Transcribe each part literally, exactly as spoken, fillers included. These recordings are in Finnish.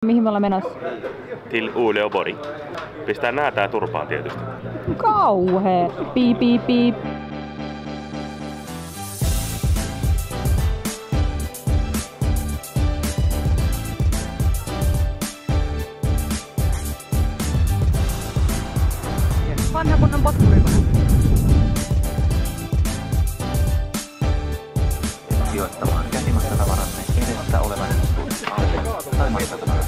Mihin me ollaan menossa? Till Uleåborg. Pistää näätää turpaan tietysti. Kauhee. Piip, piip, piip. Vanha kunnon potkurikone. Sijoittamaan käsimässä tavaranne edessä olevan auton tai matkatavaran.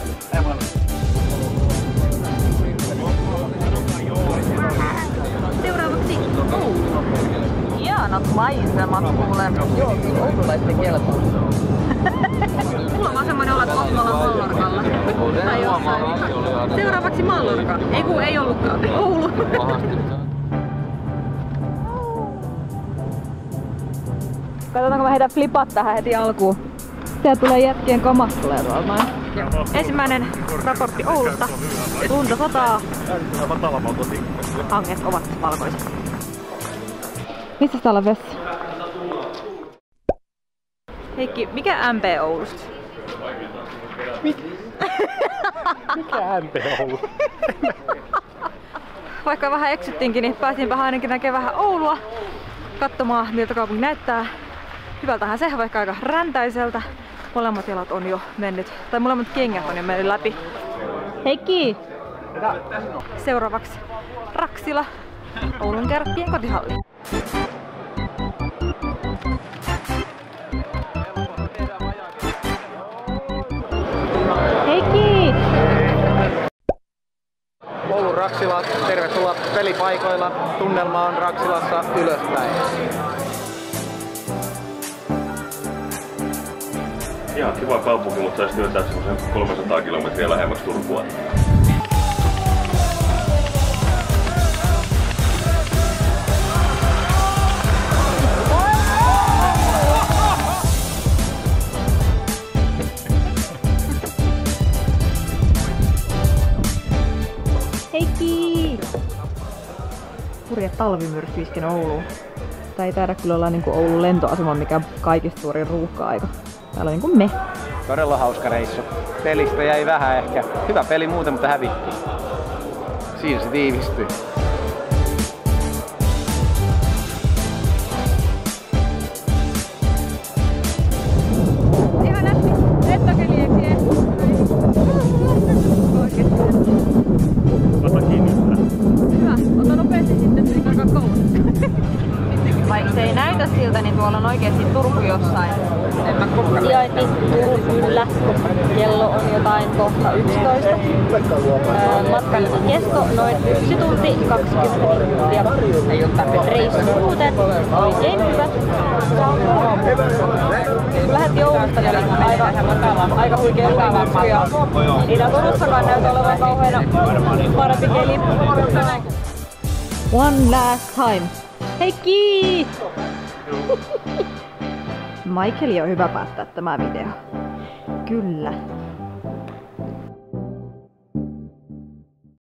Seuraavaksi Oulu. Ihanat maisemat kuulen. Joo, oululaisten kelpaa. Mulla on vaan semmoinen olo, että kohta ollaan Mallorcalla. Tai jossain. Seuraavaksi Mallorca. Ei kun ei ollutkaan. Oulu. Katsotaanko mä heitän flipat tähän heti alkuun. Tää tulee jätkien kamat tulee tuolta noin. Ensimmäinen raportti Oulusta. Lunta sataa. Hanget ovat valkoiset. Missä täällä on vessa? Heikki, mikä M P Oulusta? Mikä M P Oulusta? Vaikka vähän eksyttiinkin, niin pääsinpä ainakin näkemään vähän Oulua. Katsomaan miltä kaupunki näyttää. Hyvältähän se, vaikka aika räntäiseltä. Molemmat jalat on jo mennyt, tai molemmat kengät on jo mennyt läpi. Heikki! Seuraavaksi Raksila, Oulun Kärppien kotihalli. Heikki! Oulun Raksila, tervetuloa pelipaikoilla. Tunnelma on Raksilassa ylöspäin. Ihan kiva kaupunki, mutta saisi työntää semmoisen kolmesataa kilometriä lähemmäksi Turkua. Heikki! Hurja talvimyrsky isken Ouluun. Tää ei taida kyllä olla niinku Oulun lentoasema, mikä kaikista suurin ruuhka-aika. Täällä on niinku me. Todella hauska reissu. Pelistä jäi vähän ehkä. Hyvä peli muuten, mutta hävittiin. Siinä se tiivistyi. Ihan nätti. Rettokeliäksiä. Ota kiinni. Hyvä. Ota nopeasti sitten, että ei alkaa koulussa. Vaikka se ei näytä siltä, niin tuolla on oikeesti Turku jossain. Sijainti Turun kyllä. Kello on jotain kohta yksitoista. Öö, matkan kesto noin yksi tunti kaksikymmentä minuuttia. Reissu muuten oikein hyvä. Lähet Oulusta ja aika, aika huikea ylläväksy ja ei tää Turussakaan näytä olevan kauheena parempi keli. One last time. Heikki! Michaeli on hyvä päättää tämä video. Kyllä.